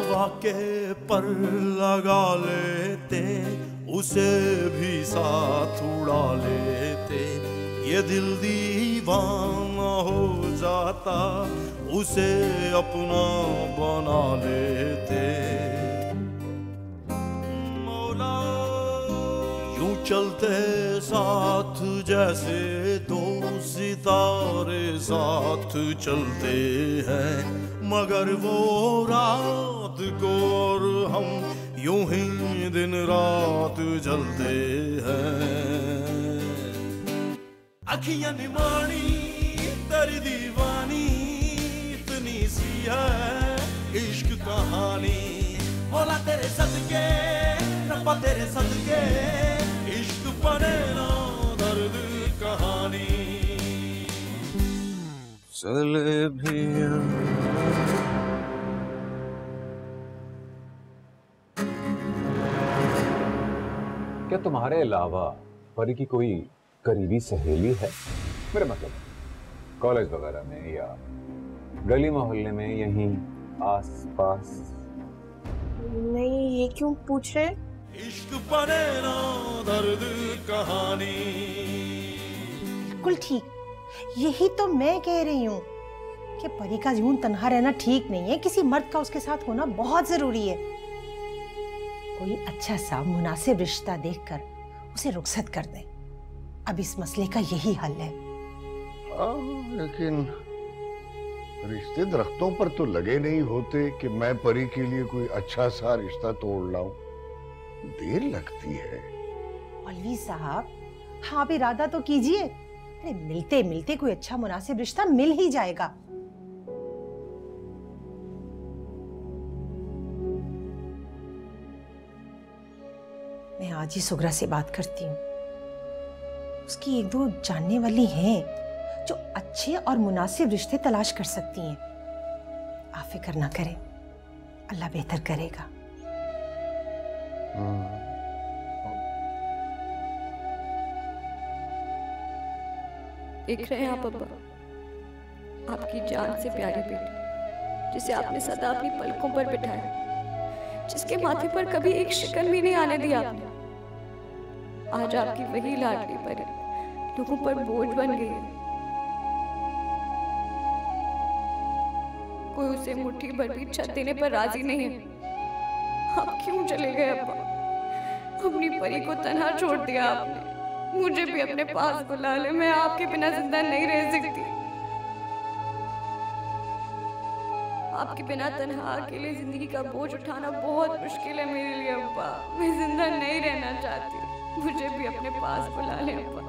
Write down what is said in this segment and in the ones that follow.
हवा के पर लगा लेते, उसे भी साथ उड़ा लेते। ये दिल दीवाना हो जाता, उसे अपना बना लेते। मौला यूं चलते साथ जैसे दो सितारे साथ चलते हैं, मगर वो रात को और हम यूं ही दिन रात जलते हैं। अखियां निमानी तेरी दीवानी, इतनी सी है इश्क कहानी। मौला तेरे सदके, रब्बा तेरे सदके, इश्क बने ना दर्द कहानी। चले भी क्या तुम्हारे अलावा परी की कोई करीबी सहेली है? मेरा मतलब कॉलेज वगैरह में या गली मोहल्ले में, यहीं आस पास? नहीं, ये क्यों पूछ रहे? इश्क बने ना दर्द कहानी। बिल्कुल ठीक, यही तो मैं कह रही हूँ कि परी का यूं तन्हा रहना ठीक नहीं है। किसी मर्द का उसके साथ होना बहुत जरूरी है। कोई अच्छा सा मुनासिब रिश्ता देखकर उसे रुखसत कर दे। अब इस मसले का यही हल है। लेकिन रिश्ते दरख्तों पर तो लगे नहीं होते कि मैं परी के लिए कोई अच्छा सा रिश्ता तोड़ लाऊं। देर लगती है। मौलवी साहब, हाँ आप इरादा तो कीजिए। अरे मिलते मिलते कोई अच्छा मुनासिब रिश्ता मिल ही जाएगा। मैं आज ही सुगरा से बात करती हूँ। उसकी एक दो जानने वाली हैं जो अच्छे और मुनासिब रिश्ते तलाश कर सकती हैं। आप फिक्र ना करें, अल्लाह बेहतर करेगा। देख रहे हैं आप अब्बा, आपकी जान से प्यारी बेटी, जिसे आपने सदा अपनी पलकों पर बिठाया, जिसके माथे पर कभी एक शिकन भी नहीं आने दिया आपने, आज आपकी वही लाडली परी लोगों पर बोझ बन गई है। कोई उसे मुट्ठी भर भी छत देने पर राजी नहीं है। आप क्यों चले गए अब्बा? अपनी परी को तन्हा छोड़ दिया आपने। मुझे भी अपने पास बुला ले, मैं आपके बिना जिंदा नहीं रह सकती। आपके बिना तन्हा अकेले जिंदगी का बोझ उठाना बहुत मुश्किल है मेरे लिए अब्बा। मैं जिंदा नहीं रहना चाहती, मुझे भी अपने पास बुला ले अब्बा।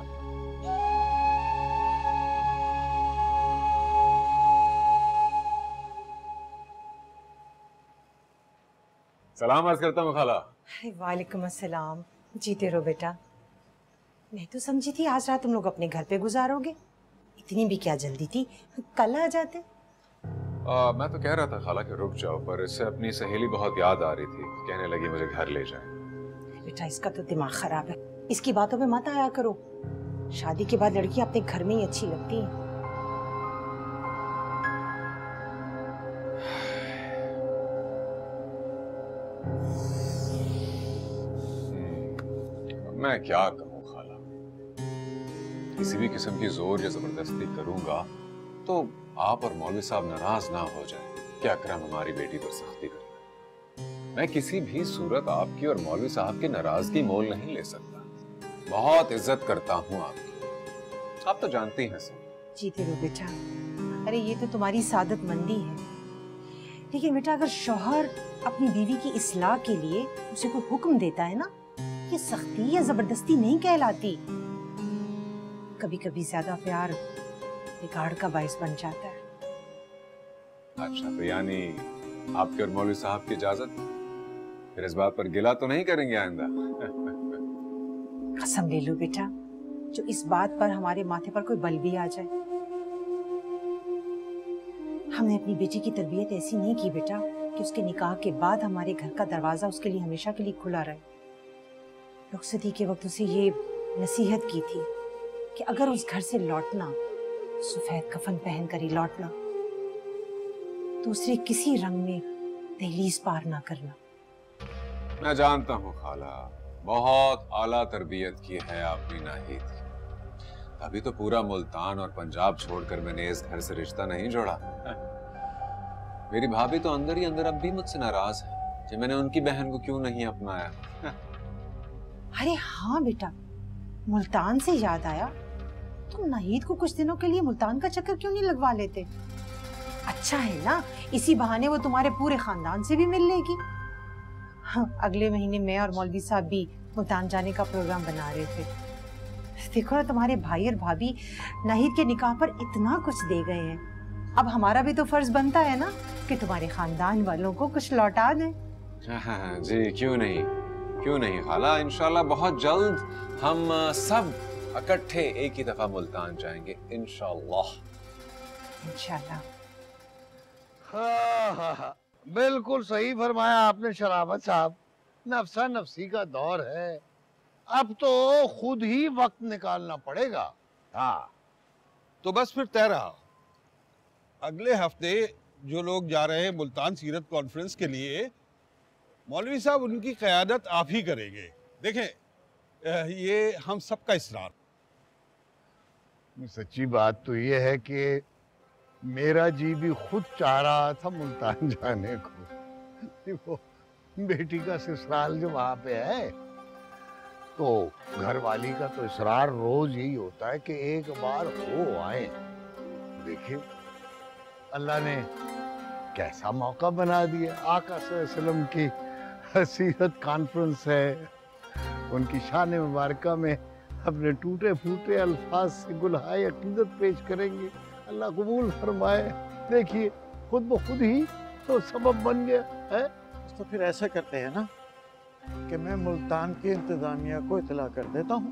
सलाम अर्ज करता हूँ खाला। वालेकुम अस्सलाम। जीते रहो बेटा। मैं तो समझी थी आज रात तुम लोग अपने घर पे गुजारोगे। इतनी भी क्या जल्दी थी, कल आ जाते। मैं तो कह रहा था खाला कि रुक जाओ, पर इससे अपनी सहेली बहुत याद आ रही थी। कहने लगी मुझे घर ले जाए। बेटा इसका तो दिमाग खराब है, इसकी बातों पे मत आया करो। शादी के बाद लड़की अपने घर में ही अच्छी लगती है। मैं क्या कहूँ खाला, किसी भी किस्म की जोर या जबरदस्ती करूंगा तो आप और मौलवी साहब नाराज ना हो जाए कि अकरम हमारी बेटी पर सख्ती कर। मैं किसी भी सूरत आपकी और मौलवी साहब की नाराजगी मोल नहीं ले सकता। बहुत इज्जत करता हूँ आपकी, आप तो जानती हैं सर। जीते रहो बेटा। अरे ये तो तुम्हारी सादतमंदी है, लेकिन बेटा अगर शौहर अपनी बीवी की इस्लाह के लिए उसे कोई हुक्म देता है ना, ये सख्ती या जबरदस्ती नहीं कहलाती। कभी कभी ज्यादा प्यार बिगाड़ का बायस बन जाता है। अच्छा, तो यानी आपके और मौलवी साहब की इजाजत? फिर इस बात पर गिला तो नहीं करेंगे आइंदा? कसम ले लो बेटा, जो इस बात पर हमारे माथे पर कोई बल भी आ जाए। हमने अपनी बेटी की तरबियत ऐसी नहीं की बेटा कि उसके निकाह के बाद हमारे घर का दरवाजा उसके लिए हमेशा के लिए खुला रहे। रुखसती के वक्त उसे ये नसीहत की थी कि अगर उस घर से लौटना, सफेद कफन पहन कर ही लौटना, दूसरे किसी रंग में दहलीज पार ना करना। मैं जानता हूँ खाला, बहुत आला तरबियत की है आपकी नाहिद। अभी तो पूरा मुल्तान और पंजाब छोड़कर मैंने इस घर से रिश्ता नहीं जोड़ा। मेरी भाभी तो अंदर ही अंदर अब भी मुझसे नाराज है कि मैंने उनकी बहन को क्यों नहीं अपनाया। अरे हाँ बेटा, मुल्तान से याद आया, तुम नाहिद को कुछ दिनों के लिए मुल्तान का चक्कर क्यों नहीं लगवा लेते? अच्छा है ना, इसी बहाने वो तुम्हारे पूरे खानदान से भी मिल लेगी। हाँ, अगले महीने मैं और मौलवी साहब भी मुल्तान जाने का प्रोग्राम बना रहे थे। देखो ना, तुम्हारे भाई और भाभी नाहिद के निकाह पर इतना कुछ दे गए हैं। अब हमारा भी तो फर्ज बनता है ना कि तुम्हारे खानदान वालों को कुछ लौटा दें। जी क्यों नहीं खाला, इंशाल्लाह बहुत जल्द हम सब इकट्ठे एक ही दफा मुल्तान जाएंगे इंशाल्लाह। हाँ, बिल्कुल सही फरमाया आपने शराबत साहब। नफसा नफसी का दौर है, अब तो खुद ही वक्त निकालना पड़ेगा। हाँ, तो बस फिर तय रहा, अगले हफ्ते जो लोग जा रहे हैं मुल्तान सीरत कॉन्फ्रेंस के लिए, मौलवी साहब उनकी क़यादत आप ही करेंगे। देखें, ये हम सबका इसरार। सच्ची बात तो ये है कि मेरा जी भी खुद चाह रहा था मुल्तान जाने को। वो बेटी का ससुराल जो वहां पे है, तो घरवाली का तो इसरार रोज यही होता है कि एक बार हो आए। देखिए अल्लाह ने कैसा मौका बना दिया। आका सल्लल्लाहु अलैहि वसल्लम की सीरत कॉन्फ्रेंस है, उनकी शान मुबारका में अपने टूटे फूटे अल्फाज से गुलहाए अकीदत पेश करेंगे। अल्लाह कबूल फरमाए। देखिए खुद ब खुद ही तो सबब बन गया है। तो फिर ऐसा करते हैं ना कि मैं मुल्तान की इंतजामिया को इतला कर देता हूँ।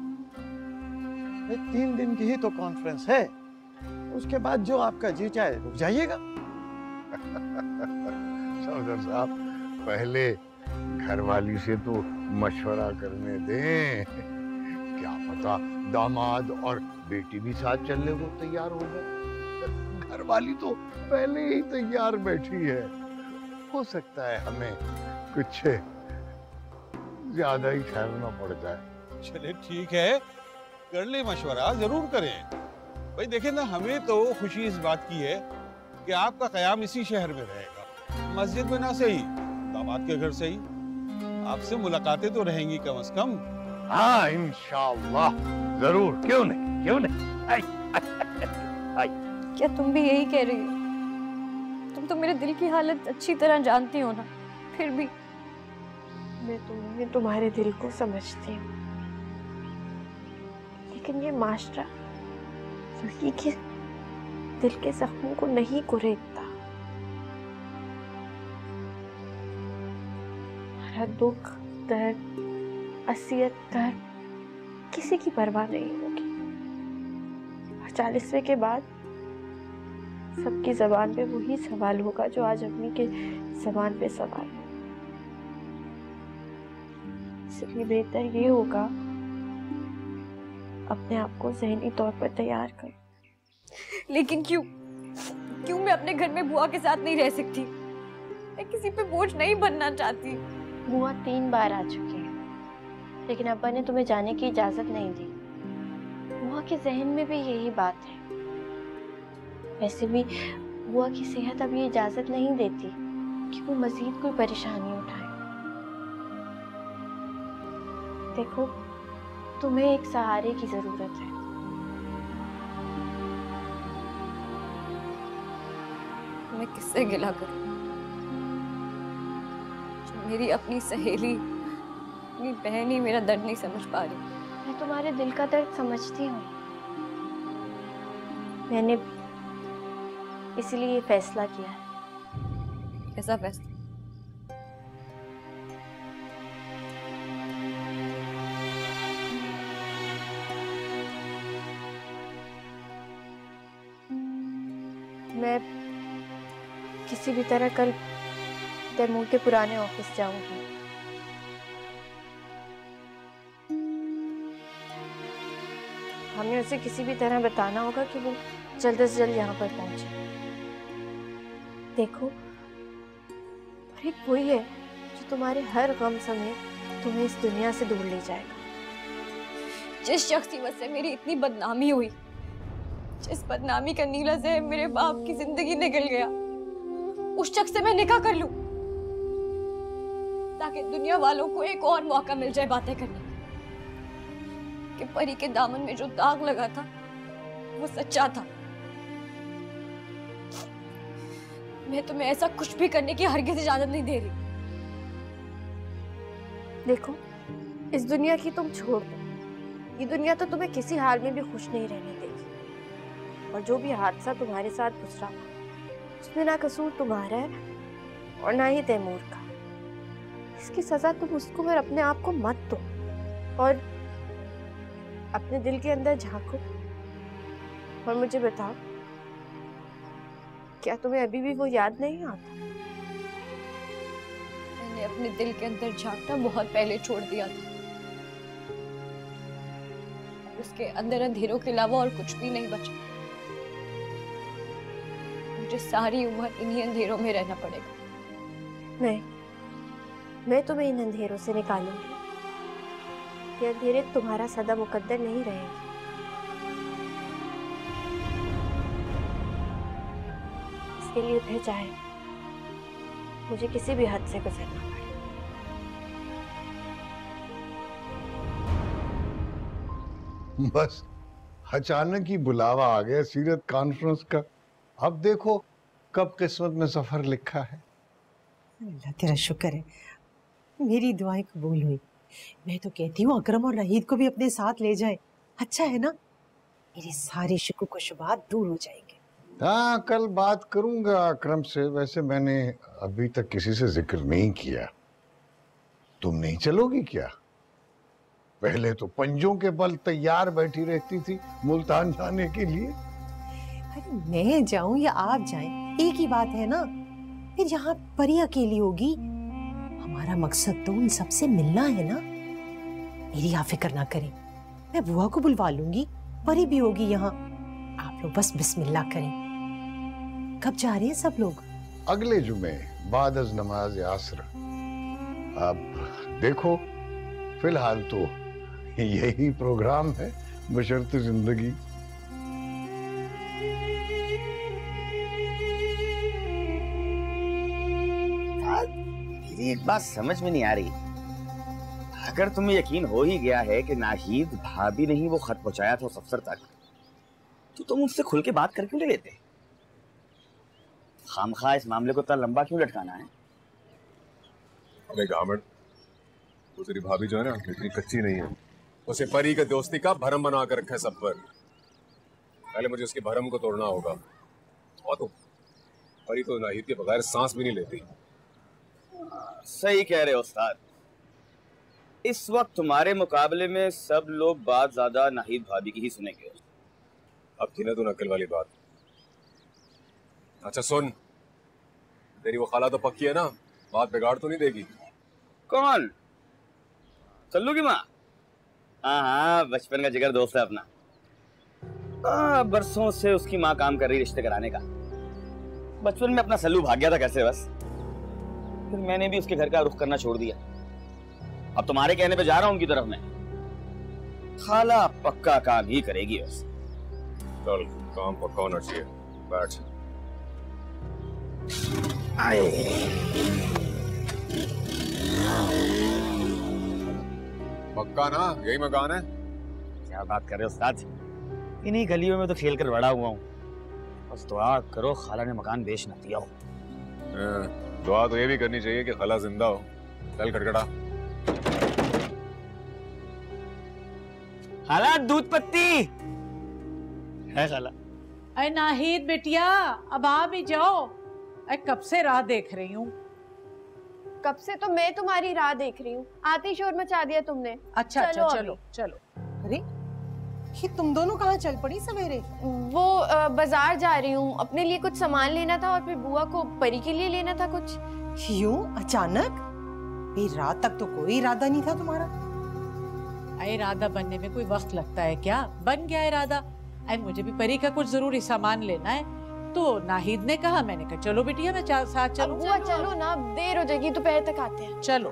3 दिन की ही तो कॉन्फ्रेंस है, उसके बाद जो आपका जी चाहे रुक जाइएगा। सौदर साहब, पहले घरवाली से तो मशवरा करने दें, क्या पता दामाद और बेटी भी साथ चलने को तैयार हो गए। घरवाली तो पहले ही तैयार बैठी है, हो सकता है हमें कुछ ज्यादा ही ठहरना पड़ जाए। चले ठीक है, कर ले मशवरा, जरूर करें। भाई देखें ना, हमें तो खुशी इस बात की है कि आपका क़याम इसी शहर में रहेगा, मस्जिद में ना सही, दामाद के घर से ही। आपसे मुलाकातें तो रहेंगी कम से कम। हाँ इंशाअल्लाह, जरूर, क्यों नहीं। क्या तुम भी यही कह रही हो? तुम तो मेरे दिल की हालत अच्छी तरह जानती हो ना, फिर भी। मैं तुम्हारे दिल को समझती हूँ, लेकिन ये माशरा लड़की के दिल के जख्मों को नहीं कुरेदता। हमारा दुख, दर्द, असियत, दर्द किसी की परवाह नहीं होगी। और 40वें के बाद सबकी जबान पे वही सवाल होगा जो आज अपनी के जबान पे सवाल है। इसलिए बेहतर ये होगा अपने आप को ज़हनी तौर पर तैयार कर। लेकिन क्यों मैं अपने घर में बुआ के साथ नहीं रह सकती? मैं किसी पे बोझ नहीं बनना चाहती। बुआ 3 बार आ चुकी है, लेकिन अब्बा ने तुम्हें जाने की इजाजत नहीं दी। बुआ के जहन में भी यही बात है। वैसे भी बुआ की सेहत अब ये इजाजत नहीं देती कि वो मजीद कोई परेशानी उठाए। देखो, तुम्हें एक सहारे की जरूरत है। मैं किससे गिला करूं? जो मेरी अपनी सहेली, अपनी बहन ही मेरा दर्द नहीं समझ पा रही। मैं तुम्हारे दिल का दर्द समझती हूँ। मैंने इसलिए ये फैसला किया है। कैसा फैसला? मैं किसी भी तरह कल तैमूर के पुराने ऑफिस जाऊंगी। हमें उसे किसी भी तरह बताना होगा कि वो जल्द से जल्द यहाँ पर पहुंचे। देखो, ठीक वही है जो तुम्हारे हर गम समय तुम्हें इस दुनिया से दूर ले जाएगा। जिस शख्स की वजह से मेरी इतनी बदनामी हुई, जिस बदनामी का नीला जहर मेरे बाप की जिंदगी निकल गया, उस शख्स से मैं निकाह कर लूं ताकि दुनिया वालों को एक और मौका मिल जाए बातें करने का कि परी के दामन में जो दाग लगा था वो सच्चा था। मैं तुम्हें ऐसा कुछ भी करने की हरगिज़ इजाजत नहीं दे रही। देखो, इस दुनिया की तुम छोड़ दो, ये दुनिया तो तुम्हें किसी हाल में भी खुश नहीं रहने देगी। और जो भी हादसा तुम्हारे साथ गुजरा उसमें ना कसूर तुम्हारा है और ना ही तैमूर का। इसकी सजा तुम उसको और अपने आप को मत दो और अपने दिल के अंदर झांको और मुझे बताओ, क्या तुम्हें अभी भी वो याद नहीं आता? मैंने अपने दिल के अंदर झांकना बहुत पहले छोड़ दिया था। उसके अंदर अंधेरों के अलावा और कुछ भी नहीं बचा। मुझे सारी उम्र इन्हीं अंधेरों में रहना पड़ेगा। नहीं, मैं तुम्हें इन अंधेरों से निकालूंगी। ये अंधेरे तुम्हारा सदा मुकद्दर नहीं रहेंगे। इसके लिए फिर चाहे मुझे किसी भी हद से गुजरना पड़े। बस अचानक ही बुलावा आ गया सीरत कॉन्फ्रेंस का। अब देखो कब किस्मत में सफर लिखा है। अल्लाह तेरा शुक्र है, मेरी दुआएं कबूल हुई। मैं तो कहती हूँ अकरम और रहीद को भी अपने साथ ले जाए। अच्छा है ना, मेरे सारे शुक्र को शुबात दूर हो जाएंगे। हाँ, कल बात करूंगा अकरम से। वैसे मैंने अभी तक किसी से जिक्र नहीं किया। तुम नहीं चलोगी क्या? पहले तो पंजों के बल तैयार बैठी रहती थी मुल्तान जाने के लिए। अरे मैं जाऊं या आप जाएं, एक ही बात है ना। फिर यहाँ परी अकेली होगी। हमारा मकसद तो उन सबसे मिलना है ना। मेरी आप फिक्र ना करें, मैं बुआ को बुलवा लूंगी। परी भी होगी यहाँ। आप लोग बस बिस्मिल्लाह करें। कब जा रहे हैं सब लोग? अगले जुमे बाद अज नमाज आसर। अब देखो, फिलहाल तो यही प्रोग्राम है बशर्ते जिंदगी। मेरी एक बात समझ में नहीं आ रही। अगर तुम्हें यकीन हो ही गया है कि नाहिद भाभी ने ही वो खत पहुंचाया था उस अफसर तक, तो तुम उससे खुल के बात कर क्यों ले लेते? खामखा इस मामले को इतना लंबा क्यों लटकाना है? अबे गामड़, वो तेरी भाभी जो है ना इतनी कच्ची नहीं है। उसे परी के दोस्ती का भरम बना कर रखा है सब पर। पहले मुझे उसके भरम को तोड़ना होगा। और तो परी तो नाहिद के बगैर सांस भी नहीं लेती। सही कह रहे हो उस्ताद। इस वक्त तुम्हारे मुकाबले में सब लोग बात ज्यादा नाहिद भाभी की ही सुनेंगे। अब की ना तू नकल वाली बात। अच्छा सुन, तेरी वो खाला तो पक्की है ना, बात बिगाड़ तो नहीं देगी? कौन? सल्लू की माँ? हाँ हाँ, बचपन का जिगर दोस्त है अपना। बरसों से उसकी माँ काम कर रही रिश्ते कराने का। बचपन में अपना सल्लू भाग गया था कैसे बस, फिर मैंने भी उसके घर का रुख करना छोड़ दिया। अब तुम्हारे कहने पे जा रहा हूँ उनकी तरफ में। खाला पक्का काम ही करेगी बस। चल, काम पक्का होना चाहिए। बैठ। पक्का ना? यही मकान है? क्या बात कर रहे हो उस्ताद? इन्हीं गलियों में तो खेल कर बड़ा हुआ हूँ। बस दुआ करो खाला ने मकान बेच ना दिया हो। दुआ तो ये भी करनी चाहिए कि खाला जिंदा हो। चल खटखटा। खाला दूध पत्ती है खाला। अरे नाहिद बेटिया, अब आ भी जाओ। अरे कब से राह देख रही हूँ। कब से तो मैं तुम्हारी राह देख रही हूँ। आते शोर मचा दिया तुमने। अच्छा चलो अच्छा, चलो चलो। अरे ये तुम दोनों कहाँ चल पड़ी सवेरे? वो बाजार जा रही हूँ, अपने लिए कुछ सामान लेना था और फिर बुआ को परी के लिए लेना था कुछ। यूं अचानक? रात तक तो कोई इरादा नहीं था तुम्हारा। अरे इरादा बनने में कोई वक्त लगता है क्या? बन गया इरादा। अरे मुझे भी परी का कुछ जरूरी सामान लेना है, तो नाहिद ने कहा, मैंने कहा चलो बिटिया मैं साथ चलूं। बुआ चलो ना, देर हो जाएगी, दोपहर तक आते हैं। चलो।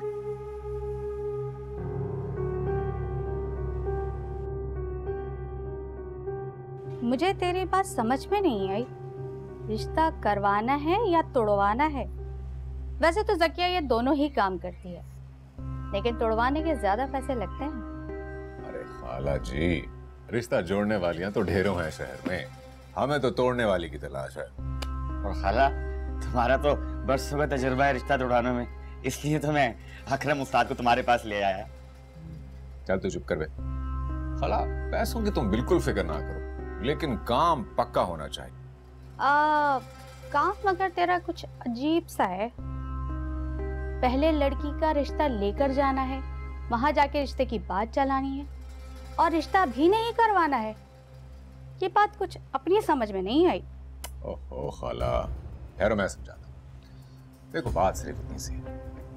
मुझे तेरी बात समझ में नहीं आई, रिश्ता करवाना है या तोड़वाना है? वैसे तो ज़किया ये दोनों ही काम करती है, लेकिन तोड़वाने के ज्यादा पैसे लगते हैं। अरे खाला जी, रिश्ता जोड़ने वालियां तो ढेरों हैं शहर में, हमें तो तोड़ने वाली की तलाश है। और खाला, तुम्हारा तो बरसों का तजुर्बा है रिश्ता तोड़ाने में, इसलिए तो मैं अकरम उस्ताद को तुम्हारे पास ले आया। चल तू चुप कर बे। खाला, पैसों की तुम बिल्कुल फिक्र ना करो, लेकिन काम पक्का होना चाहिए। काम मगर तेरा कुछ अजीब सा है। पहले लड़की का रिश्ता लेकर जाना है, वहां जाके रिश्ते की बात चलानी है, और रिश्ता भी नहीं करवाना है। ये बात कुछ अपनी समझ में नहीं आई। ओहो खाला, ठहरो मैं समझाता हूं। देखो बात सिर्फ इतनी सी है।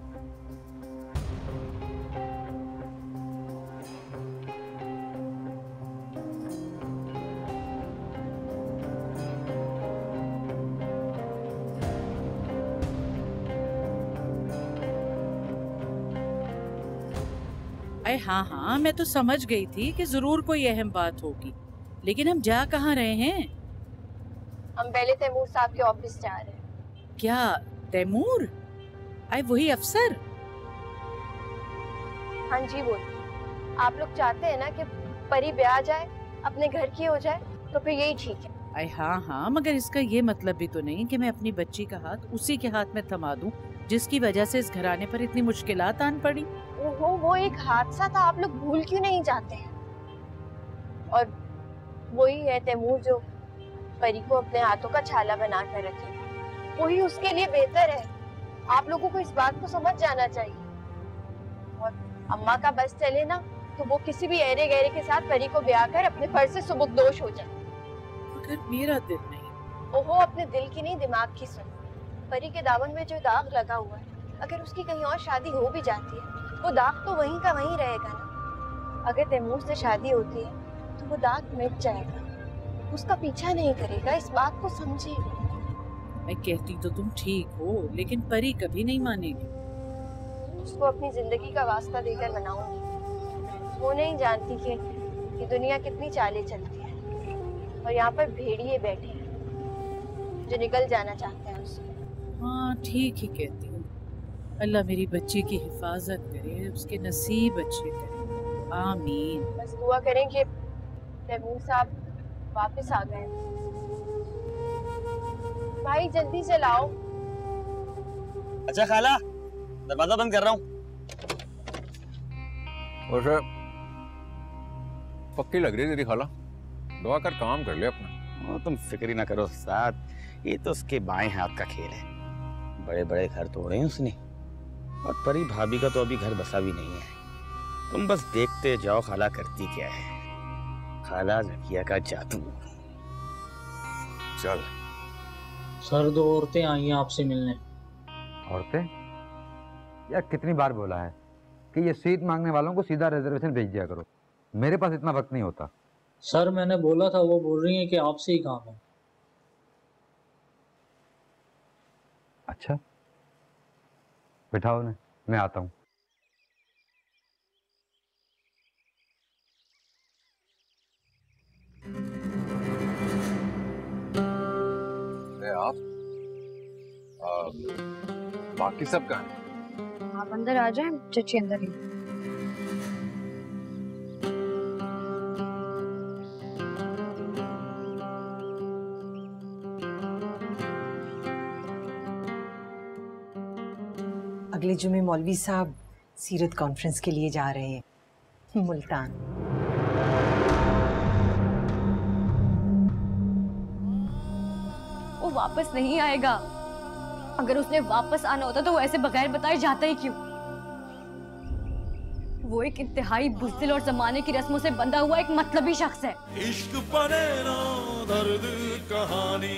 अरे हाँ, मैं तो समझ गई थी कि जरूर कोई अहम बात होगी, लेकिन हम जा कहाँ रहे हैं? हम पहले तैमूर साहब के ऑफिस जा रहे हैं। क्या तैमूर? अरे वही अफसर? हाँ जी बोलिए। आप लोग चाहते हैं ना कि परी ब्याह जाए, अपने घर की हो जाए, तो फिर यही ठीक है। अरे हाँ, मगर इसका ये मतलब भी तो नहीं कि मैं अपनी बच्ची का हाथ उसी के हाथ में थमा दूं जिसकी वजह से इस घराने पर इतनी मुश्किलात आन पड़ी। ओहो, वो एक हादसा था, आप लोग भूल क्यों नहीं जाते हैं? और वही है तैमूर जो परी को अपने हाथों का छाला बना कर रखे, वही उसके लिए बेहतर है। आप लोगों को इस बात को समझ जाना चाहिए। और अम्मा का बस चले ना, तो वो किसी भी ऐरे गहरे के साथ परी को ब्याह कर अपने फर्ज से सुबुकदोश हो जाए। मगर मेरा दिल नहीं। ओहो, अपने दिल की नहीं, दिमाग की सुन। परी के दामन में जो दाग लगा हुआ है, अगर उसकी कहीं और शादी हो भी जाती है, वो दाग तो वहीं का वहीं रहेगा ना। अगर तैमूर से शादी होती है तो वो दाग मिट जाएगा, उसका पीछा नहीं करेगा, इस बात को समझिए। मैं कहती तो तुम ठीक हो, लेकिन परी कभी नहीं मानेगी। उसको अपनी जिंदगी का वास्ता देकर मनाऊंगी। वो नहीं जानती कि दुनिया कितनी चालें चलती है, और यहाँ पर भेड़िए बैठे हैं जो निकल जाना चाहते हैं उससे। हाँ, ठीक ही कहती हूँ। अल्लाह मेरी बच्ची की हिफाजत करे, उसके नसीब अच्छे करे, आमीन। बस दुआ करें कि तैमूर साहब वापस आ गए। भाई जल्दी से लाओ। अच्छा खाला, दरवाजा बंद कर रहा हूँ। और पक्की लग रही है तेरी खाला, दुआ कर काम कर ले अपना। तुम फिक्र ही ना करो साथ, ये तो उसके बाएं हाथ का खेल है। बड़े बड़े घर तोड़े हैं उसने, और परी भाभी का तो अभी घर बसा भी नहीं है। तुम बस देखते जाओ खाला करती क्या है। खाला ज़किया का जादू। चल। सर, 2 औरतें आई हैं आपसे मिलने। औरतें? यार कितनी बार बोला है कि ये सीट मांगने वालों को सीधा रिजर्वेशन भेज दिया करो, मेरे पास इतना वक्त नहीं होता। सर, मैंने बोला था, वो बोल रही हैं कि आपसे ही काम है। अच्छा, बिठाओ ने, मैं आता हूँ। आप बाकी सब कहाँ हैं? आप अंदर आ जाएं, चची अंदर ही। अगले जुमे मौलवी साहब सीरत कॉन्फ्रेंस के लिए जा रहे हैं मुल्तान। वो वापस नहीं आएगा। अगर उसने वापस आना होता तो वो ऐसे बगैर बताए जाता ही क्यों? वो एक इंतहाई बुज़दिल और जमाने की रस्मों से बंधा हुआ एक मतलबी शख्स है। इश्क पने ना दर्द कहानी।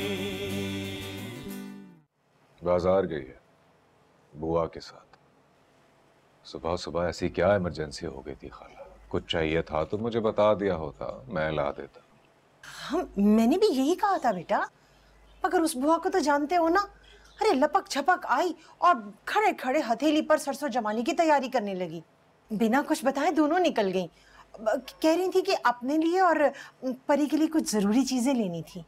बाजार गई है बुआ के साथ। सुबह सुबह ऐसी क्या इमरजेंसी हो गई थी खाला? कुछ चाहिए था तो मुझे बता दिया होता, मैं ला देता। मैंने भी यही कहा था बेटा, मगर उस बुआ को तो जानते हो ना, अरे लपक छपक आई और खड़े खड़े हथेली पर सरसों जमाने की तैयारी करने लगी। बिना कुछ बताए दोनों निकल गईं। कह रही थी कि अपने लिए और परी के लिए कुछ जरूरी चीजें लेनी थी।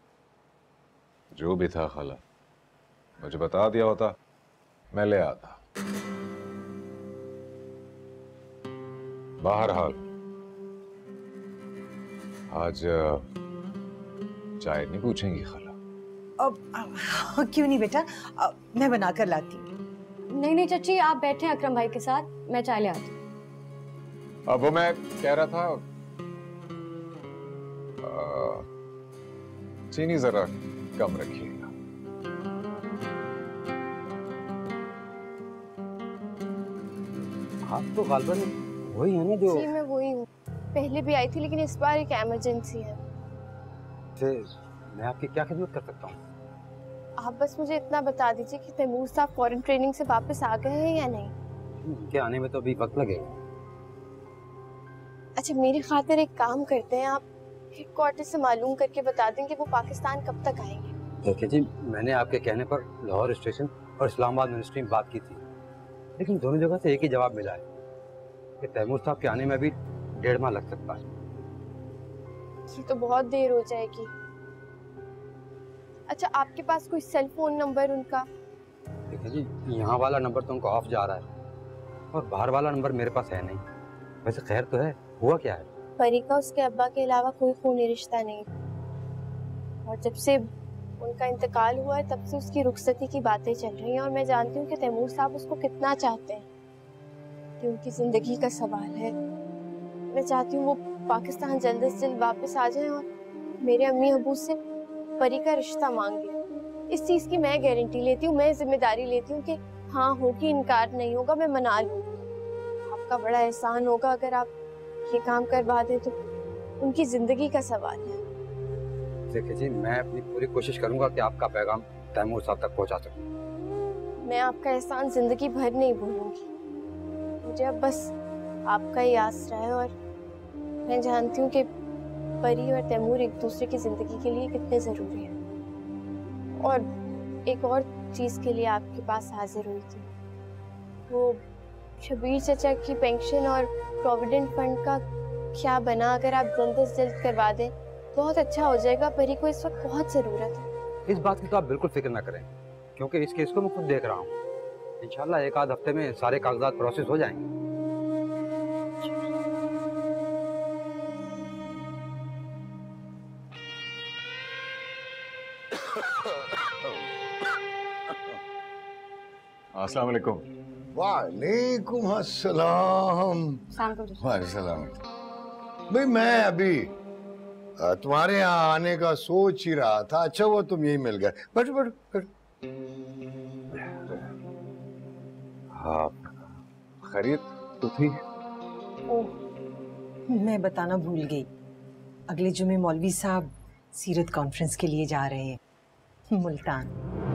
जो भी था खाला, मुझे बता दिया होता, मैं ले आता। बहरहाल आज चाय नहीं पूछेंगी खाला? अब क्यों नहीं बेटा, मैं बनाकर लाती हूँ। नहीं नहीं चाची, आप बैठे अकरम भाई के साथ, मैं चाय ले आती। अब वो मैं कह रहा था, चीनी जरा कम रखिएगा। आप तो गालबन वही है ना जो? जी मैं वही हूँ, पहले भी आई थी लेकिन इस बार एक इमरजेंसी है। मैं आपकी क्या खिदमत कर सकता हूँ? आप बस मुझे इतना बता दीजिए कि तैमूर साहब फॉरेन ट्रेनिंग से वापस आ गए हैं या नहीं। उनके आने में तो अभी वक्त लगेगा। अच्छा मेरी खातिर एक काम करते हैं, आप हेडक्वार्टर से मालूम करके बता दें कि वो पाकिस्तान कब तक आएंगे। देखिए जी, मैंने आपके कहने पर लाहौर स्टेशन और इस्लामाबाद मिनिस्ट्री में बात की थी, लेकिन दोनों जगह से एक ही जवाब मिला है कि तैमूर साहब के आने में भी 1.5 माह लग सकता है। ये तो बहुत देर हो जाएगी। अच्छा आपके पास कोई सेल फोन नंबर उनका? देखिए जी, यहाँ वाला नंबर तो उनको ऑफ जा रहा है और बाहर वाला नंबर मेरे पास है नहीं। वैसे खैर तो है, हुआ क्या है? परी का उसके अब्बा के अलावा कोई खूनी रिश्ता नहीं, और जब से उनका इंतकाल हुआ है तब से उसकी रुखसती की बातें चल रही हैं, और मैं जानती हूँ कि तैमूर साहब उसको कितना चाहते हैं, कि उनकी जिंदगी का सवाल है। मैं चाहती हूँ वो पाकिस्तान जल्द से जल्द वापस आ जाएं और मेरे अम्मी अबू से परी का रिश्ता मांगे। इस चीज की मैं गारंटी लेती हूँ, मैं जिम्मेदारी लेती हूँ कि हाँ होगी, इनकार नहीं होगा, मैं मना लूंगी। आपका बड़ा एहसान होगा अगर आप ये काम करवा दें, तो उनकी जिंदगी का सवाल है। देखिए जी, मैं अपनी पूरी कोशिश करूंगा कि आपका पैगाम तैमूर साहब तक पहुंचा सकूं। मैं आपका एहसान जिंदगी भर नहीं भूलूंगी। मुझे अब बस आपका ही आसरा है, और मैं जानती हूँ कि परी और तैमूर एक दूसरे की जिंदगी के लिए कितने जरूरी हैं। और एक और चीज के लिए आपके पास हाजिर हुई थी, वो शबीर चचा की पेंशन और प्रोविडेंट फंड का क्या बना? अगर आप जल्द से जल्द करवा दें बहुत अच्छा हो जाएगा, परी को इस वक्त बहुत जरूरत है। इस बात की तो आप बिल्कुल फिक्र ना करें, क्योंकि इस केस को मैं खुद देख रहा हूँ। इंशाल्लाह 1 आध हफ्ते में सारे कागजात प्रोसेस हो जाएंगे। अस्सलाम वालेकुम। वालेकुम अस्सलाम। वालेकुम। भाई मैं अभी तुम्हारे यहाँ आने का सोच ही रहा था। अच्छा वो तुम यही मिल गए। बैठो बैठो बैठो। हाँ, खैरियत तो थी? ओह, मैं बताना भूल गई, अगले जुमे मौलवी साहब सीरत कॉन्फ्रेंस के लिए जा रहे हैं मुल्तान।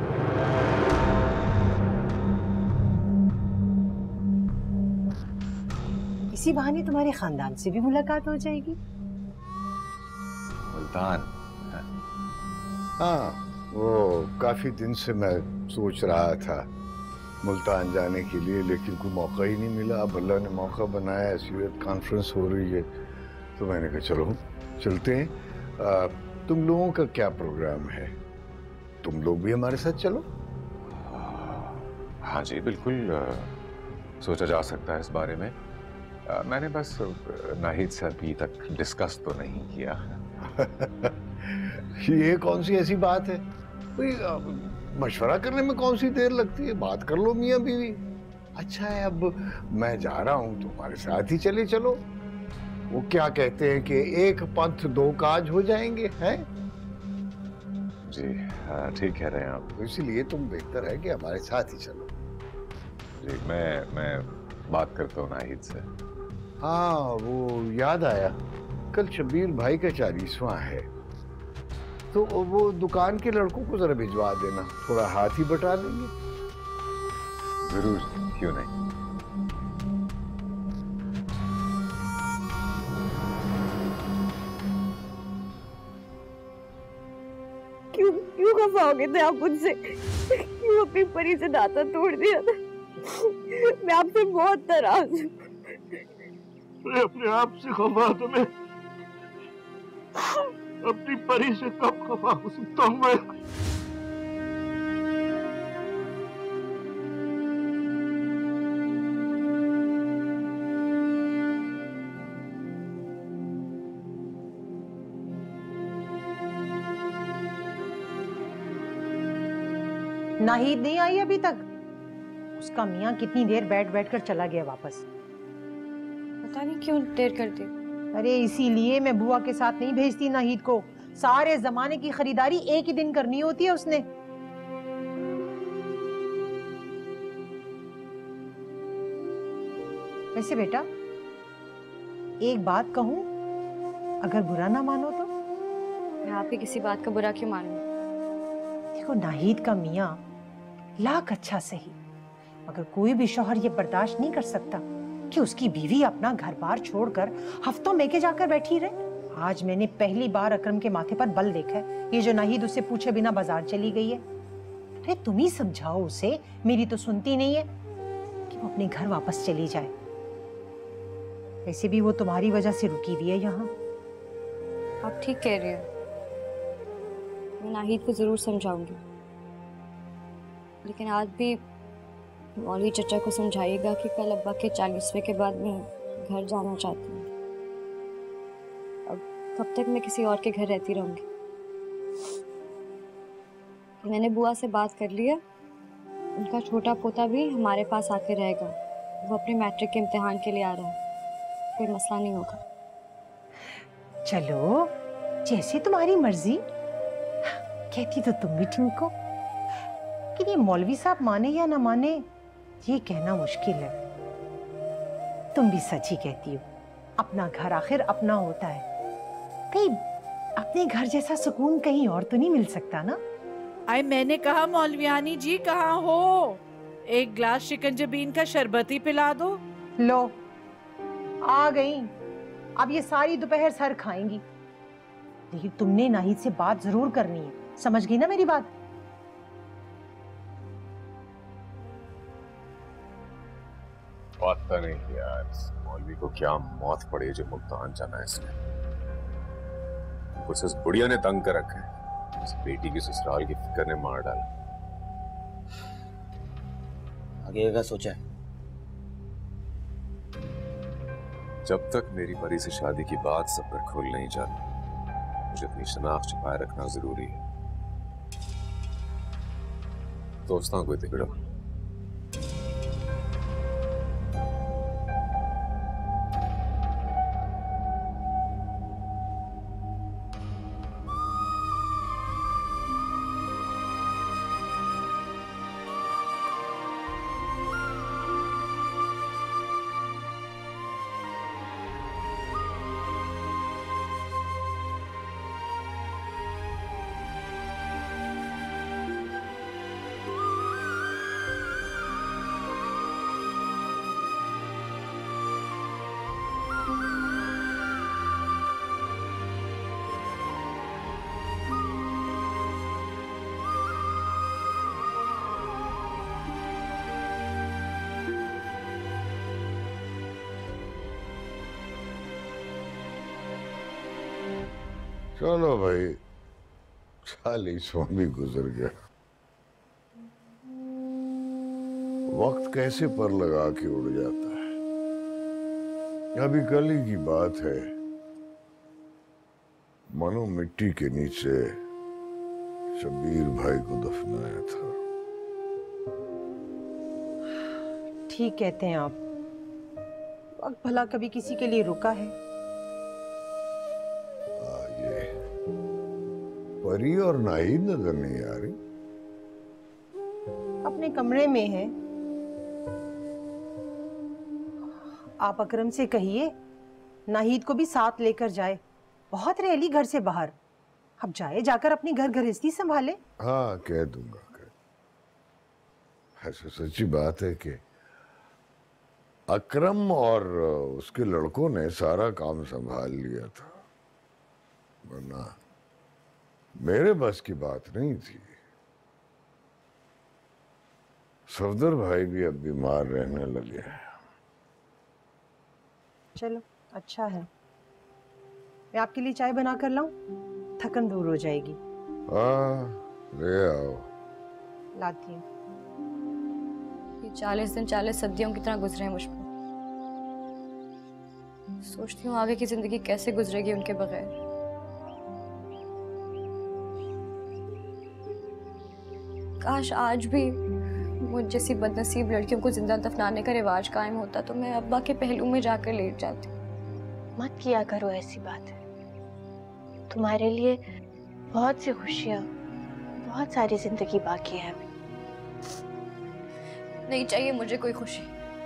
इसी बहाने तुम्हारे खानदान से भी मुलाकात हो जाएगी। मुल्तान? हाँ, वो काफी दिन से मैं सोच रहा था मुल्तान जाने के लिए, लेकिन कोई मौका ही नहीं मिला। अब अल्लाह ने मौका बनाया, सीरत कॉन्फ्रेंस हो रही है, तो मैंने कहा चलो चलते हैं। तुम लोगों का क्या प्रोग्राम है? तुम लोग भी हमारे साथ चलो। हाँ जी बिल्कुल, सोचा जा सकता है इस बारे में। मैंने बस नाहिद से अभी तक डिस्कस तो नहीं किया। ये कौन सी ऐसी बात है? मशवरा करने में कौन सी देर लगती है? बात कर लो मियाँ बीवी। अच्छा है, अब मैं जा रहा हूँ, तुम्हारे साथ ही चले चलो। वो क्या कहते हैं कि एक पंथ 2 काज हो जाएंगे, हैं? जी ठीक कह रहे हैं आप। तो इसीलिए तुम बेहतर है कि हमारे साथ ही चलो। जी मैं बात करता हूँ नाहिद से। हाँ, वो याद आया, कल शबीर भाई का 40वां है, तो वो दुकान के लड़कों को जरा भिजवा देना, थोड़ा हाथ ही बटा लेंगे। जरूर, क्यों नहीं। क्यों छुपाओगे थे आप मुझसे कि वो अपनी परी से नाता तोड़ दिया था? मैं आपसे बहुत नाराज हूँ। मैं अपने आप से खफा तो मैं अपनी परी से कब खफा हो सकता हूँ मैं? नाहिद नहीं आई अभी तक? उसका मियाँ कितनी देर बैठ बैठ कर चला गया वापस। पता नहीं क्यों देर कर दी। अरे इसीलिए मैं बुआ के साथ नहीं भेजती नाहिद को। सारे जमाने की खरीदारी एक ही दिन करनी होती है उसने। वैसे बेटा एक बात कहूं, अगर बुरा ना मानो तो? मैं आप ही किसी बात का बुरा क्यों मानूं? देखो नाहिद का मियाँ लाख अच्छा सही, मगर कोई भी शौहर ये बर्दाश्त नहीं कर सकता कि उसकी बीवी अपना घर बार छोड़कर हफ्तों मेके जाकर बैठी रहे। आज मैंने पहली बार अकरम के माथे पर बल देखा है, ये जो नाहिद उससे पूछे बिना बाजार चली गई है। अरे तुम ही समझाओ उसे, मेरी तो सुनती नहीं है, कि वो अपने घर वापस चली जाए। वैसे भी वो तुम्हारी वजह से रुकी हुई है यहाँ। आप ठीक कह रहे हो, मैं नाहिद को जरूर समझाऊंगी, लेकिन आज भी मौलवी चचा को समझाइएगा कि कल अब्बा के 40वें के बाद मैं घर जाना चाहती हूँ। अब कब तक मैं किसी और के घर रहती रहूंगी? मैंने बुआ से बात कर लिया, उनका छोटा पोता भी हमारे पास आके रहेगा। वो अपने मैट्रिक के इम्तिहान के लिए आ रहा है, कोई मसला नहीं होगा। चलो जैसे तुम्हारी मर्जी। कहती तो तुम भी ठीक हो, कि ये मौलवी साहब माने या ना माने ये कहना मुश्किल है। तुम भी सच ही कहती हो, अपना घर आखिर अपना होता है। कहीं अपने घर जैसा सुकून कहीं और तो नहीं मिल सकता ना? आई मैंने कहा मौलवियानी जी कहाँ हो? एक ग्लास शिकंजबीन का शरबत ही पिला दो। लो आ गई। अब ये सारी दोपहर सर खाएंगी। लेकिन तुमने नाहिद से बात जरूर करनी है, समझ गई ना मेरी बात? पता नहीं यार मौलवी को क्या मौत पड़ी जो मुल्तान जाना है इसने। कुछ इस बुढ़िया ने तंग कर रखा है, इस बेटी की ससुराल की फिक्र ने मार डाला। आगे का सोचा है? जब तक मेरी परी से शादी की बात सब पर खुल नहीं जाती, मुझे अपनी शनाख्त छिपाए रखना जरूरी है। दोस्तों को तिकड़ो। चलो भाई 40वां भी गुजर गया। वक्त कैसे पर लगा के उड़ जाता है। अभी कल ही की बात है, मनो मिट्टी के नीचे शब्बीर भाई को दफनाया था। ठीक कहते हैं आप, वक्त भला कभी किसी के लिए रुका है? परी और नाहिद नजर नहीं आ रही। अपने कमरे में है। आप अकरम से कहिए नाहिद को भी साथ लेकर जाए, बहुत रह ली घर से बाहर। अब जाए जाकर अपनी घर गृहस्थी संभाले। हाँ कह दूंगा। ऐसा सच्ची बात है कि अकरम और उसके लड़कों ने सारा काम संभाल लिया था, वरना मेरे बस की बात नहीं थी। सफदर भाई भी अब बीमार रहने लगे हैं। चलो अच्छा है, मैं आपके लिए चाय बना कर लाऊं? थकन दूर हो जाएगी। हाँ ले आओ। लाती हूँ। ये 40 दिन 40 सदियों की तरह गुजरे हैं मुझ पर। सोचती हूँ आगे की जिंदगी कैसे गुजरेगी उनके बगैर। काश आज भी मुझ जैसी बदनसीब लड़कियों को जिंदा दफनाने का रिवाज कायम होता तो मैं अब्बा के पहलू में जाकर लेट जाती। मत किया करो ऐसी बात। तुम्हारे लिए बहुत सी खुशियाँ, बहुत सारी जिंदगी बाकी है अभी। नहीं चाहिए मुझे कोई खुशी,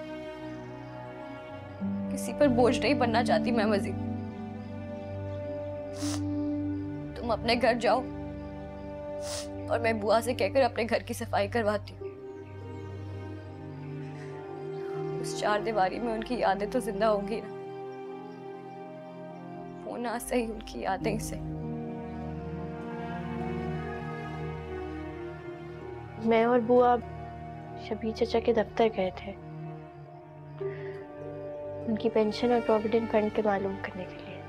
किसी पर बोझ नहीं बनना चाहती मैं मजीद। तुम अपने घर जाओ और मैं बुआ से कहकर अपने घर की सफाई करवाती हूँ। उस 4 दीवारी में उनकी यादें तो जिंदा होंगी ना, वो ना सही उनकी यादें से। मैं और बुआ शबीर चचा के दफ्तर गए थे उनकी पेंशन और प्रोविडेंट फंड के मालूम करने के लिए।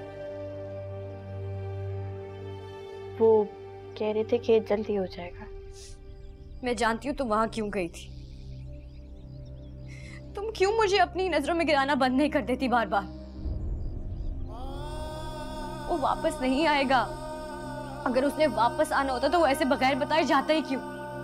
वो कह रहे थे कि जल्दी हो जाएगा। मैं जानती हूँ तुम वहां क्यों गई थी। तुम क्यों मुझे अपनी नजरों में गिराना बंद नहीं कर देती बार बार। वो वापस नहीं आएगा। अगर उसने वापस आना होता तो वो ऐसे बगैर बताए जाता ही क्यों।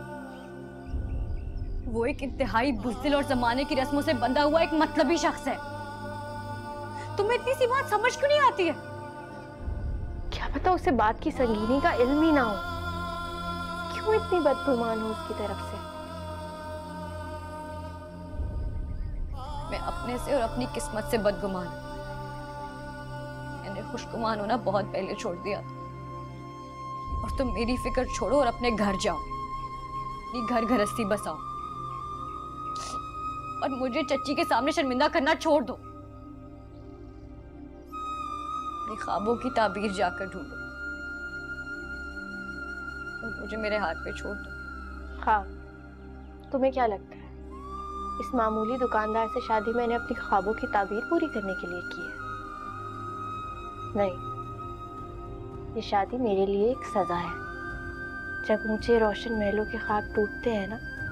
वो एक इंतहाई बुज़दिल और जमाने की रस्मों से बंधा हुआ एक मतलबी शख्स है। तुम्हें इतनी सी बात समझ क्यों नहीं आती है? क्या पता उसे बात की संगीनी का इल्म ही ना हो। क्यों इतनी बदगुमान हो उसकी तरफ से? मैं अपने से और अपनी किस्मत से बदगुमान। मैंने खुशगुमान होना बहुत पहले छोड़ दिया था। और तुम मेरी फिक्र छोड़ो और अपने घर जाओ, अपनी घर गृहस्थी बसाओ और मुझे चच्ची के सामने शर्मिंदा करना छोड़ दो। अपने ख्वाबों की ताबीर जाकर ढूंढो और मुझे मेरे हाथ पे छोड़ दो। हाँ, तुम्हें क्या लगता है इस मामूली दुकानदार से शादी मैंने अपनी ख्वाबों की ताबीर पूरी करने के लिए की है? नहीं, ये शादी मेरे लिए एक सजा है। जब ऊंचे रोशन महलों के ख्वाब टूटते हैं ना,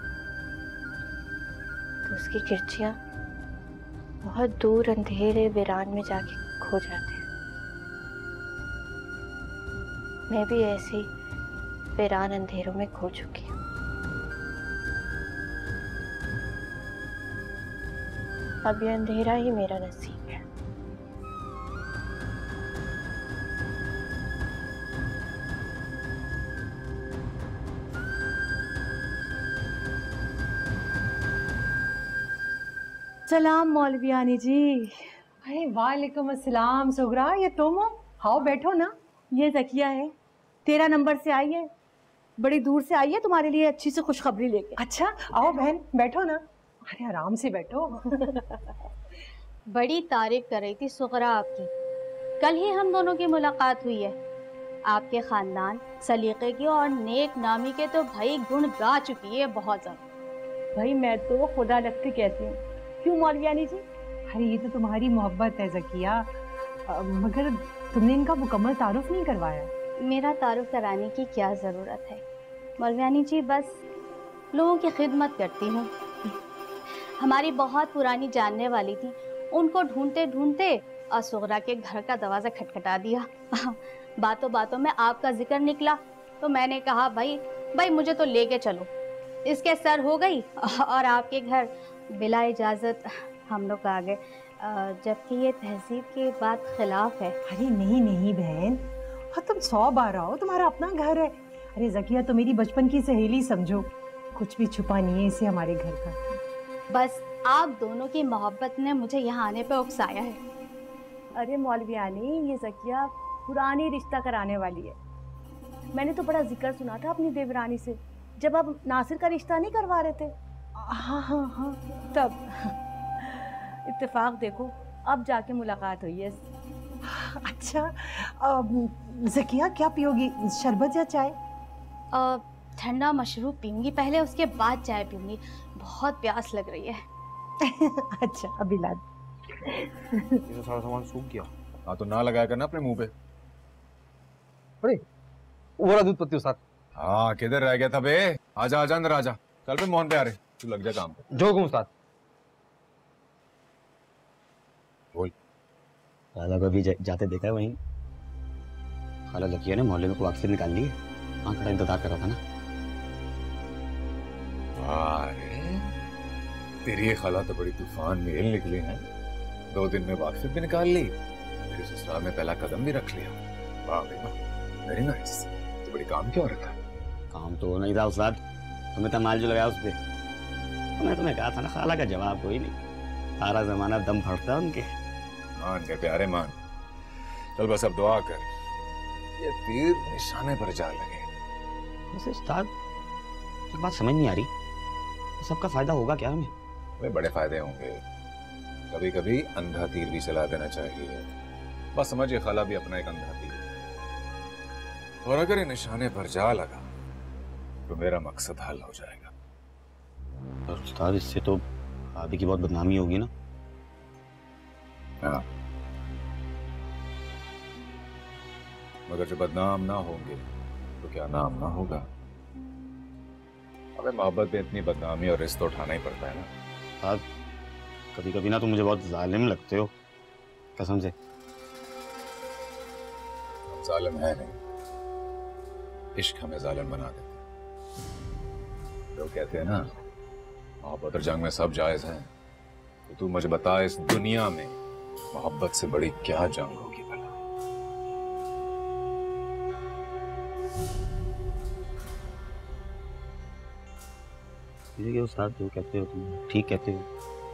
तो उसकी किरचियां बहुत दूर अंधेरे वीरान में जाके खो जाते हैं। मैं भी ऐसे ही वीरान अंधेरों में खो चुकी हूँ। अब ये अंधेरा ही मेरा नसीब है। सलाम मौलवियानी जी। अरे वालेकुम अस्सलाम सुगरा, ये तुम हो? आओ बैठो ना। ये ज़किया है, 13 नंबर से आई है, बड़ी दूर से आई है तुम्हारे लिए अच्छी सी खुशखबरी लेके। अच्छा आओ बहन बैठो ना। अरे आराम से बैठो। बड़ी तारीफ कर रही थी सुगरा आपकी। कल ही हम दोनों की मुलाकात हुई है। आपके खानदान, सलीके की और नेक नामी के तो भाई गुण गा चुकी है बहुत ज़्यादा। भाई मैं तो खुदा लगती कहती हूँ। क्यों मौलवियानी जी? अरे ये तो तुम्हारी मोहब्बत है ज़किया, मगर तुमने इनका मुकम्मल तारुफ नहीं करवाया। मेरा तारुफ कराने की क्या ज़रूरत है मौलवियानी जी, बस लोगों की खिदमत करती हूँ। हमारी बहुत पुरानी जानने वाली थी, उनको ढूंढते ढूंढते सुगरा के घर का दरवाज़ा खटखटा दिया। बातों बातों में आपका जिक्र निकला तो मैंने कहा भाई मुझे तो लेके चलो। इसके सर हो गई और आपके घर बिला इजाज़त हम लोग आ गए, जबकि ये तहजीब के बात खिलाफ है। अरे नहीं नहीं बहन, हाँ तुम 100 बार आओ, तुम्हारा अपना घर है। अरे ज़किया तो मेरी बचपन की सहेली समझो, कुछ भी छुपा नहीं है इसे हमारे घर का। बस आप दोनों की मोहब्बत ने मुझे यहाँ आने पे उकसाया है। अरे मौलवियानी, ये ज़किया पुरानी रिश्ता कराने वाली है। मैंने तो बड़ा जिक्र सुना था अपनी देवरानी से, जब आप नासिर का रिश्ता नहीं करवा रहे थे। हाँ तब इत्तेफाक देखो अब जाके मुलाकात हुई है। अच्छा ज़किया क्या पियोगी, शरबत या चाय? ठंडा मशरूब पीऊंगी पहले, उसके बाद चाय पीऊंगी। बहुत प्यास लग रही है। अच्छा अभी ला ये सारा सामान सूख गया। हाँ तो ना लगाया करना अपने मुंह पे। अरे वो रहा दूध पत्ती उस्ताद। हाँ किधर रह गया था बे? आजा आजा अंदर आजा। चल पे मोहन पे आ रहे, तू लग जा काम पे। जो उस्ताद। बोल। खाला को भी जाते देखा है वहीं। खाला जकिया ने मोहल्ले में को वापसी निकाल ली है। वहाँ खड़ा इंतजार कर रहा था ना। अरे तेरी खाला तो बड़ी तूफान में हिल निकली है। 2 दिन में वापसी भी निकाल ली, मेरे ससुराल में पहला कदम भी रख लिया। वाह भाई वाह, वेरी नाइस। तो बड़ी काम क्यों रखा? काम तो नहीं था उस्ताद, तुम्हें तो माल जो लगाया उस पे। तो मैं तुम्हें कहा था ना, खाला का जवाब कोई नहीं। सारा जमाना दम फटता है उनके। मान के प्यारे मान। चल बस अब दुआ कर, ये तीर निशाने पर जा लगे। वैसे उस्ताद एक बात समझ नहीं आ रही, सबका फायदा होगा क्या हमें? वे बड़े फायदे होंगे। कभी कभी अंधा तीर भी चला देना चाहिए। बस समझिए खाला भी अपना एक अंधा तीर, और अगर ये निशाने पर जा लगा तो मेरा मकसद हल हो जाएगा। और उस्ताद इससे तो भाभी की बहुत बदनामी होगी ना। हाँ, मगर जब बदनाम ना होंगे तो क्या नाम ना होगा? अबे मोहब्बत में इतनी बदनामी और रिश्ता उठाना ही पड़ता है ना। आप कभी कभी ना तुम मुझे बहुत जालिम लगते हो, कसम से। हम जालिम है नहीं, इश्क हमें जालिम बना देते। लोग कहते हैं ना मोहब्बत और जंग में सब जायज हैं। तो तू मुझे बता, इस दुनिया में मोहब्बत से बड़ी क्या जंग होगी भला? ये उस्ताद जो कहते हो तुम ठीक कहते हो।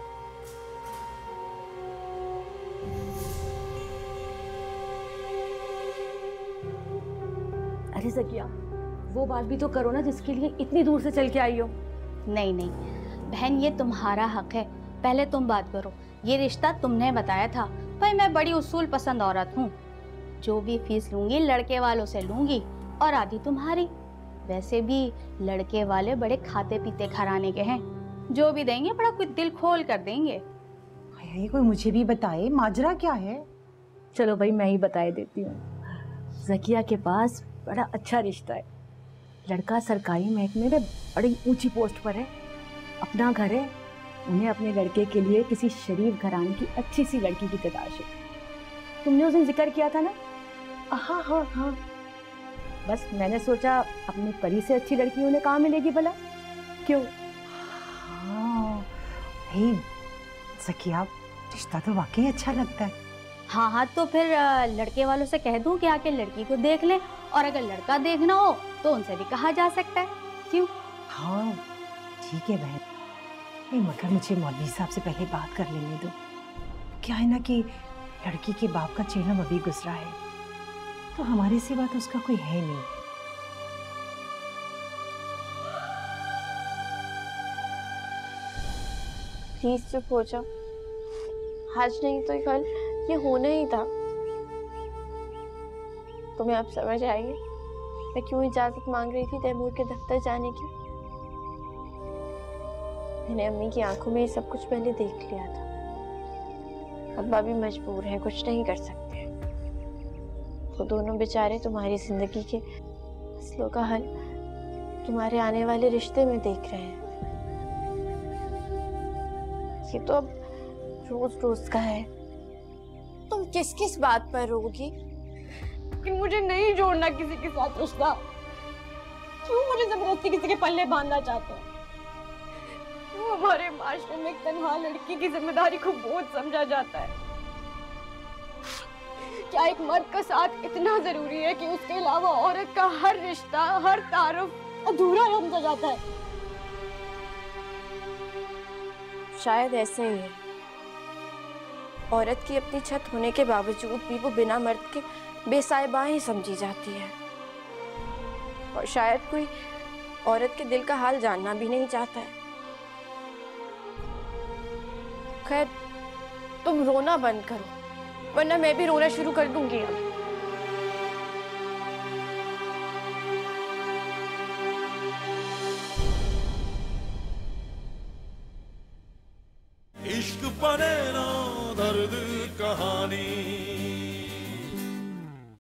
अरे ज़किया, वो बात भी तो करो ना जिसके लिए इतनी दूर से चल के आई हो। नहीं नहीं बहन, ये तुम्हारा हक है। पहले तुम बात करो। ये रिश्ता तुमने बताया था, पर मैं बड़ी उसूल पसंद औरत हूँ। जो भी फीस लूंगी लड़के वालों से लूंगी और आधी तुम्हारी। वैसे भी लड़के वाले बड़े खाते पीते घराने के हैं, जो भी देंगे बड़ा कुछ दिल खोल कर देंगे। ये कोई मुझे भी बताए, माजरा क्या है? चलो भाई मैं ही बता देती हूँ। ज़किया के पास बड़ा अच्छा रिश्ता है। लड़का सरकारी महकमे में बड़ी ऊंची पोस्ट पर है, अपना घर है। उन्हें अपने लड़के के लिए किसी शरीफ घराने की अच्छी सी लड़की की तलाश है। तुमने उस दिन जिक्र किया था ना? हाँ हाँ हाँ, बस मैंने सोचा अपनी परी से अच्छी लड़की उन्हें कहाँ मिलेगी भला? क्यों? हाँ भाई ज़किया, रिश्ता तो वाकई अच्छा लगता है। हाँ हाँ, तो फिर लड़के वालों से कह दूं कि आके लड़की को देख लें, और अगर लड़का देखना हो तो उनसे भी कहा जा सकता है। क्यों? हाँ ठीक है बहन, नहीं मगर मुझे मौलवी साहब से पहले बात कर लेने दो। क्या है ना कि लड़की के बाप का चेहरा अभी गुजरा है, तो हमारे सिवा तो उसका कोई है नहीं। प्लीज चुप हो जाओ, आज नहीं तो कल ये होना ही था। तुम्हें अब समझ आएगी मैं क्यों इजाजत मांग रही थी तैमूर के दफ्तर जाने की। मैंने अम्मी की आंखों में ये सब कुछ पहले देख लिया था। अब्बा भी मजबूर है, कुछ नहीं कर सकते। वो दोनों बेचारे तुम्हारी जिंदगी के मसलों का हल तुम्हारे आने वाले रिश्ते में देख रहे हैं। ये तो अब रोज रोज का है। तुम किस किस बात पर रोगी कि मुझे नहीं जोड़ना किसी के साथ रिश्ता? क्यों मुझे जबरदस्ती किसी के पल्ले बांधना चाहते हो? वो हमारे माशरे में एक तन्हा लड़की की जिम्मेदारी को बोझ समझा जाता है। क्या एक मर्द का साथ इतना जरूरी है कि उसके अलावा औरत का हर रिश्ता, हर तारुफ अधूरा समझा जाता है? शायद ऐसे ही है। औरत की अपनी छत होने के बावजूद भी वो बिना मर्द के बेसाहिबा ही समझी जाती है, और शायद कोई औरत के दिल का हाल जानना भी नहीं चाहता है। खैर तुम रोना बंद करो, वरना मैं भी रोना शुरू कर दूंगी अब। इश्क बने ना दर्द कहानी